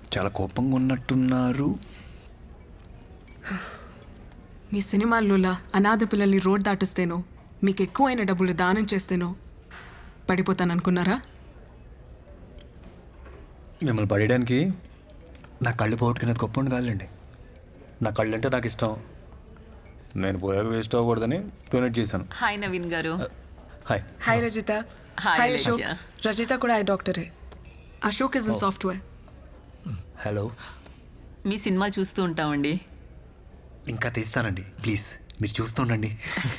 చాలా కోపంగా ఉన్నట్టున్నారు. మీ సినిమాల్లో అనాథ పిల్లల్ని రోడ్ దాటిస్తేనో మీకు ఎక్కువైన డబ్బులు దానం చేస్తేనో పడిపోతాననుకున్నారా? మిమ్మల్ని పడేయడానికి నా కళ్ళు పోగొట్టుకునేది గొప్ప కాదులేండి. నా కళ్ళు అంటే నాకు ఇష్టం. నేను పోయాక వేస్ట్ అవ్వకూడదని డొనేట్ చేశాను. Hi Naveen garu. Hi. Hi Rajitha. Hi Ashok. Rajitha కూడా ఐ డాక్టరే. Ashok is in software. Hello. మీ సినిమాలు చూస్తూ ఉంటామండి. ఇంకా తీస్తానండి, ప్లీజ్ మీరు చూస్తూ ఉండండి.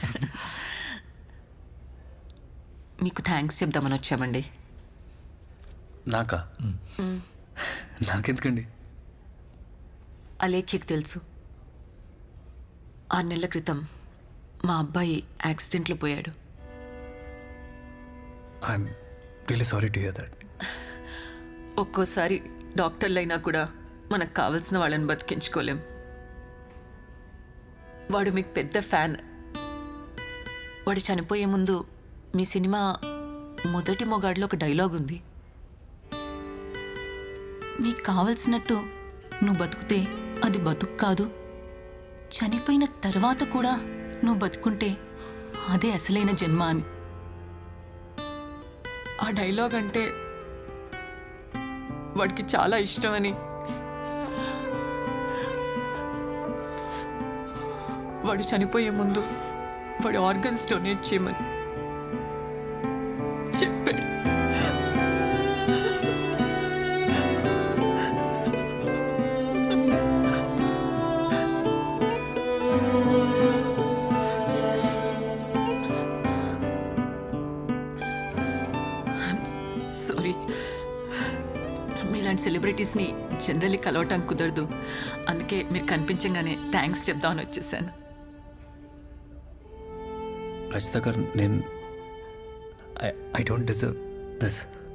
మీకు థ్యాంక్స్ చెప్దామని వచ్చామండి. నాకా? నాకెందుకండి? అలేఖ్యకు తెలుసు. 6 నెలల క్రితం మా అబ్బాయి యాక్సిడెంట్లో పోయాడు. I'm really sorry to hear that. ఒక్కోసారి డాక్టర్లైనా కూడా మనకు కావలసిన వాళ్ళని బతికించుకోలేం. వాడు మీకు పెద్ద ఫ్యాన్. వాడు చనిపోయే ముందు మీ సినిమా మొదటి మొగాడిలో ఒక డైలాగ్ ఉంది. నీకు కావలసినట్టు నువ్వు బతుకుతే అది బతుకు కాదు, చనిపోయిన తర్వాత కూడా నువ్వు బతుకుంటే అదే అసలైన జన్మ అని. ఆ డైలాగ్ అంటే వాడికి చాలా ఇష్టమని, వాడు చనిపోయే ముందు వాడి ఆర్గన్స్ డొనేట్ చేయమని చెప్పాడు. సారీ, మీలాంటి సెలబ్రిటీస్ని జనరల్లీ కలవటం కుదరదు. అందుకే మీరు కనిపించగానే థ్యాంక్స్ చెప్దామని వచ్చేసాను. రజిత గారు, నేను ఐ డోంట్ డిజర్వ్ దిస్.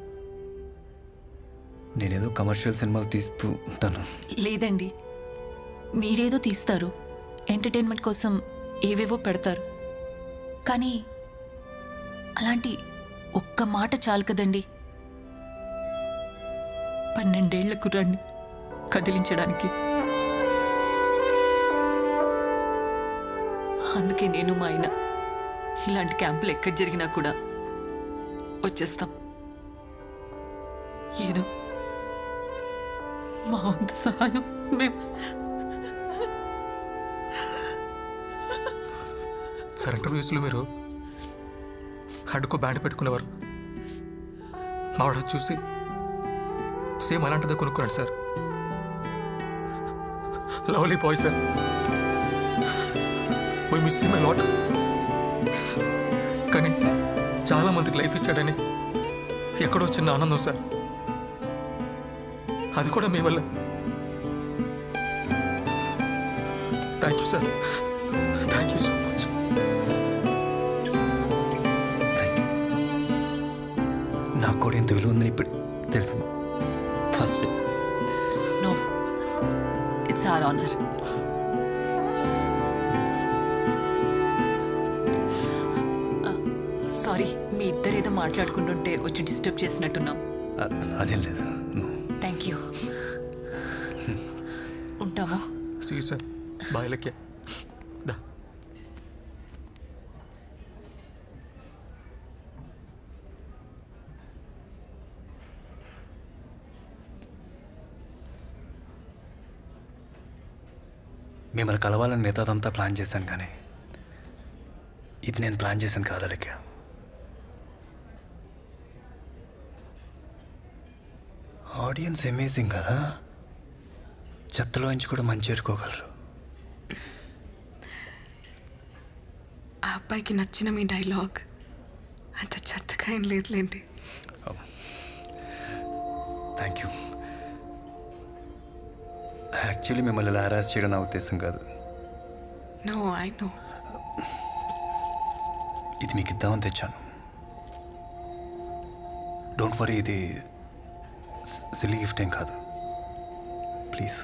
నేనేదో కమర్షియల్ సినిమాలు తీస్తూ ఉంటాను. లేదండి, మీరేదో తీస్తారు, ఎంటర్టైన్మెంట్ కోసం ఏవేవో పెడతారు. కానీ అలాంటి ఒక్క మాట చాలు కదండి 12 ఏళ్ల కుర్రాడిని కదిలించడానికి. అందుకే నేను మా ఆయన ఇలాంటి క్యాంపులు ఎక్కడ జరిగినా కూడా వచ్చేస్తాం. ఏదో మా వంతు సహాయం మేము. సార్, ఇంటర్వ్యూస్లో మీరు అడ్డుకో బ్యాండ్ పెట్టుకునేవారు. మావాడు చూసి సేమ్ అలాంటిదే కొనుక్కున్నాడు sir. Lovely boy sir. We miss him a lot. కానీ చాలా మందికి లైఫ్ ఇచ్చాడని ఎక్కడో చిన్న ఆనందం సార్. అది కూడా మీ వల్ల. Thank you sir. Thank you so much. Thank you. నాకు కూడా ఎంత విలువ ఉందని ఇప్పుడు తెలిసింది. First no, it's our honour. Sorry, మీ ఇద్దరేదో మాట్లాడుకుంటుంటే వచ్చి డిస్టర్బ్ చేసినట్టున్నాం. అదేం లేదు. Thank you. ఉంటాము. See you sir. బాయ్ లక్కే. దా. మిమ్మల్ని కలవాలని మిగతాదంతా ప్లాన్ చేశాను, కానీ ఇది నేను ప్లాన్ చేశాను కాదా లెక్క. ఆడియన్స్ అమేజింగ్ కదా, చెత్తలోంచి కూడా మంచి ఎరుకోగలరు. ఆ అబ్బాయికి నచ్చిన మీ డైలాగ్ అంత చెత్తగా ఏం లేదులేండి. Thank you. యాక్చువల్లీ మిమ్మల్ని ఇలా హరాస్ చేయడం నా ఉద్దేశం కాదు. No, I know. ఇది మీకు ఇద్దామని తెచ్చాను. డోంట్ వరీ, ఇది సిల్లీ గిఫ్ట్ ఏం కాదు. ప్లీజ్.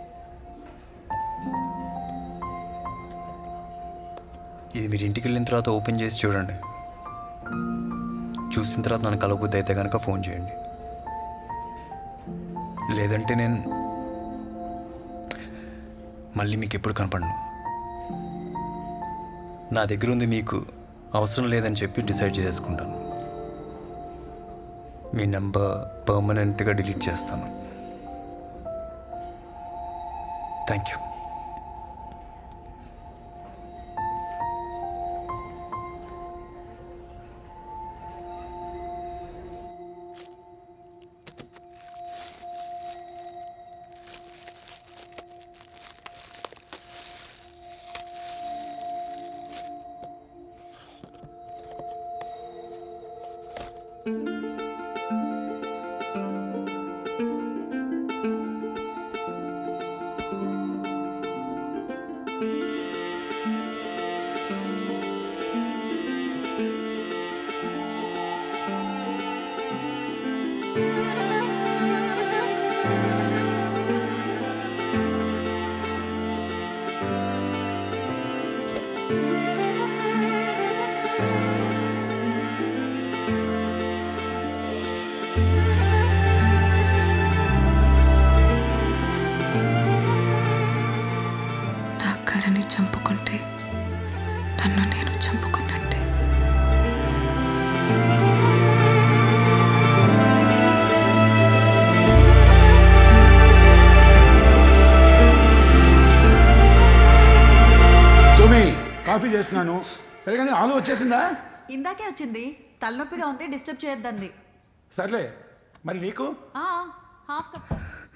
ఇది మీరు ఇంటికి వెళ్ళిన తర్వాత ఓపెన్ చేసి చూడండి. చూసిన తర్వాత నన్ను కలవబుద్ధి అయితే కనుక ఫోన్ చేయండి, లేదంటే నేను మళ్ళీ మీకు ఎప్పుడు కనపడను. నా దగ్గర ఉంది మీకు అవసరం లేదని చెప్పి డిసైడ్ చేసుకుంటాను. మీ నెంబర్ పర్మనెంట్గా డిలీట్ చేస్తాను. Thank you. చంపుకుంటే నన్ను నేను చంపుకున్నట్టే. సుమి, కాఫీ చేస్తున్నాను. సరిగానే ఆలు వచ్చేసిందా? ఇందాకే వచ్చింది. తలనొప్పిగా ఉంది, డిస్టర్బ్ చేయొద్దంది. సర్లే, మరి నీకు? Half cup.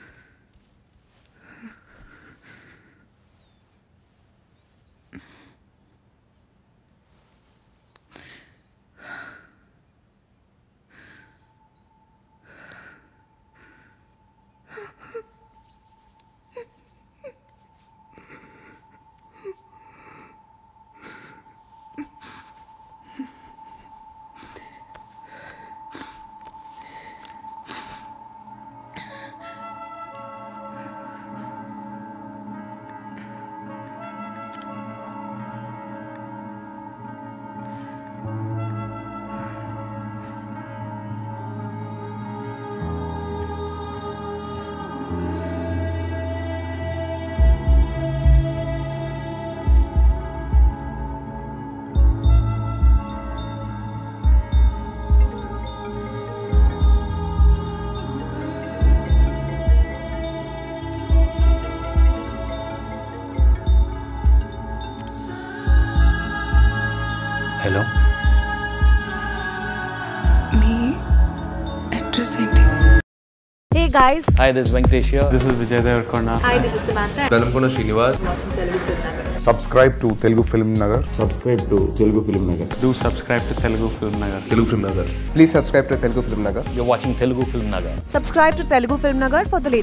హలో, మీ అడ్రస్ ఏంటి? Hey guys, Hi, this is Venkatesh here. This is Vijay Devarkonda. hi, this is Samantha. Dalamkona Srinivas. Subscribe to Telugu Film Nagar. Subscribe to Telugu Film Nagar. Do subscribe to Telugu Film Nagar. Telugu Film Nagar. Please subscribe to Telugu Film Nagar. You're watching Telugu FilmNagar. Subscribe to Telugu Film Nagar for the latest